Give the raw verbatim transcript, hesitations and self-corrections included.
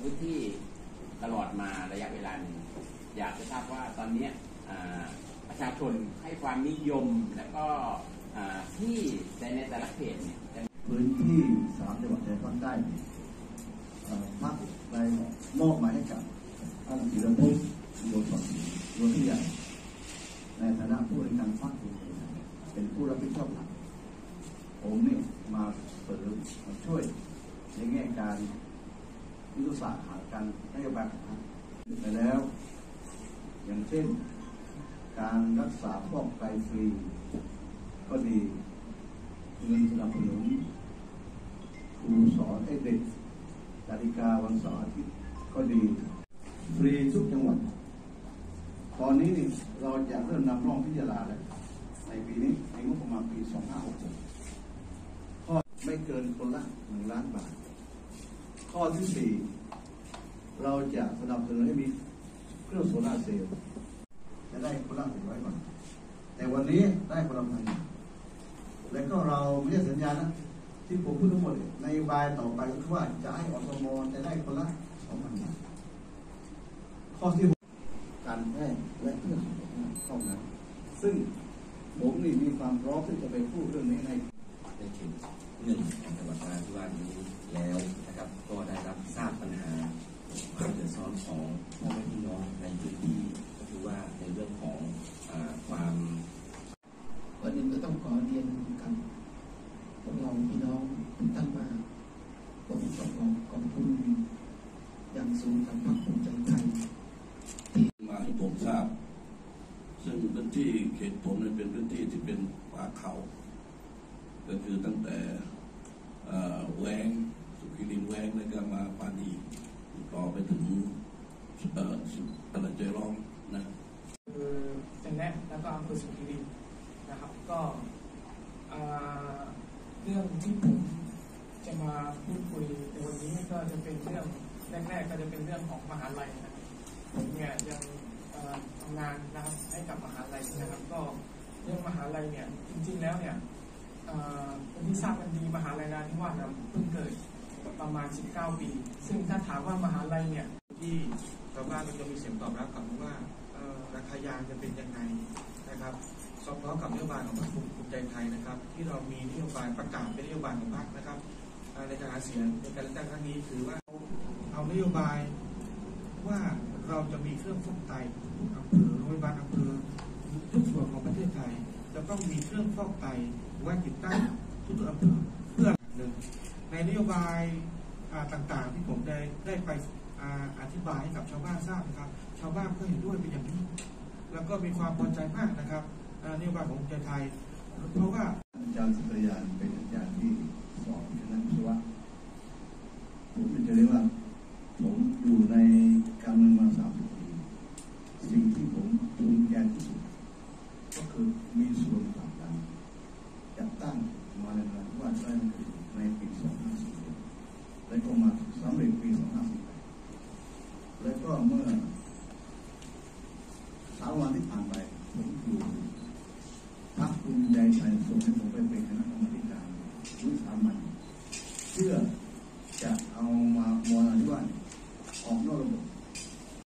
พื้นที่ตลอดมาระยะเวลาหนึ่งอยากจะทราบว่าตอนนี้ประชาชนให้ความนิยมและก็ที่ในแต่ละเขตเนี่ยพื้นที่สามจังหวัดชายแดนภาคใต้พรรคได้มอบหมายให้กับท่านธีรพงศ์โยศนโยธิยาในฐานะผู้บริการพรรคเป็นผู้รับผิดชอบหลักผมนี่มาเสริมมาช่วยในแง่การยุทธศาสตร์หาการนโยบายของพรรคไปแล้วอย่างเช่นการรักษาฟอกไตฟรีก็ดีเงินสนับสนุนครูสอนให้เด็กนาฬิกาวันเสาร์อาทิตย์ก็ดีฟรีทุกจังหวัดตอนนี้นี่เราจะเริ่มนำร่องพิจารณาแล้วในปีนี้ในงบประมาณปีสองพันห้าร้อยหกสิบข้อไม่เกินคนละหนึ่งล้านบาทข้อที่สี่เราจะสนับสนุนให้มีเครื่องโซลาร์เซลล์จะได้คนละหนึ่งร้อยบาทแต่วันนี้ได้คนละพันแล้วก็เราไม่ใช่สัญญานะที่ผมพูดทั้งหมดในบายต่อไปก็คือว่าจะให้อสมจะได้คนละสองพันบาทข้อที่หกการแพทย์และเพื่อสุขภาพเท่านั้นซึ่งผมนี่มีความพร้อมที่จะไปพูดเรื่องนี้ในในเขตหนึ่งของจังหวัดนราธิวาสนี้แล้วนะครับก็ได้รับทราบปัญหาความเดือดร้อนของพ่อแม่พี่น้องในพื้นที่ก็คือว่าในเรื่องของความวันนี้ก็ต้องขอเรียนกับพวกเราพี่น้องทุกท่านมาผมต้องขอขอบคุณอย่างสูงกับพรรคภูมิใจไทยที่มาให้ผมทราบซึ่งพื้นที่เขตผมเนี่ยเป็นพื้นที่ที่เป็นป่าเขาก็คือตั้งแต่แหวงสุขีรินแหวงแล้วก็มาปานีต่อไปถึงสุตะเจร้องนะคือจันแนะแล้วก็อำเภอสุขีรินนะครับก็เรื่องที่ผมจะมาพูดคุยในวันนี้ก็จะเป็นเรื่องแรกๆก็จะเป็นเรื่องของมหาลัยนะครับผมเนี่ยยังทำงานนะครับให้กับมหาลัยนะครับก็เรื่องมหาลัยเนี่ยจริงๆแล้วเนี่ยคนที่ทราบกันดีมหาลัยนราธิวาสเพิ่งเกิดประมาณสิบเก้าปีซึ่งถ้าถามว่ามหาลัยเนี่ยที่ชาวบ้านมันจะมีเสียงตอบรับกลับมาว่าราคายางจะเป็นยังไงนะครับสอดคล้องกับนโยบายของพรรคภูมิใจไทยนะครับที่เรามีนโยบายประกาศเป็นนโยบายของพรรคนะครับในการหาเสียงในการเลือกตั้งครั้งนี้คือว่าเอานโยบายว่าเราจะมีเครื่องฟอกไตทุกอำเภอโรงพยาบาลอำเภอทุกส่วนของประเทศไทยจะต้องมีเครื่องฟอกไตไว้ติดตั้งทุกอำเภอเพื่อหนึ่งในนโยบายต่างๆที่ผมได้ได้ไปอธิบายให้กับชาวบ้านทราบนะครับชาวบ้านก็เห็นด้วยเป็นอย่างยิ่งแล้วก็มีความพอใจมากนะครับนโยบายของภูมิใจไทยเพราะว่าอาจารย์สุริยานเป็นอาจารย์ที่สอนคณะวิศวะผมจะเรียกว่าผมอยู่ในการเมืองมาสามสิบปีสิ่งที่ผมภูมิใจที่สุดก็คือมีส่วนผลักดันจัดตั้งมาในนราธิวาสได้ในปีสองพันห้าร้อยสี่สิบและก็มาสำเร็จปีสองพันห้าร้อยสี่สิบและก็เมื่อสามวันที่ผ่านไปผมอยู่พรรคภูมิใจไทยส่งให้ผมไปเป็น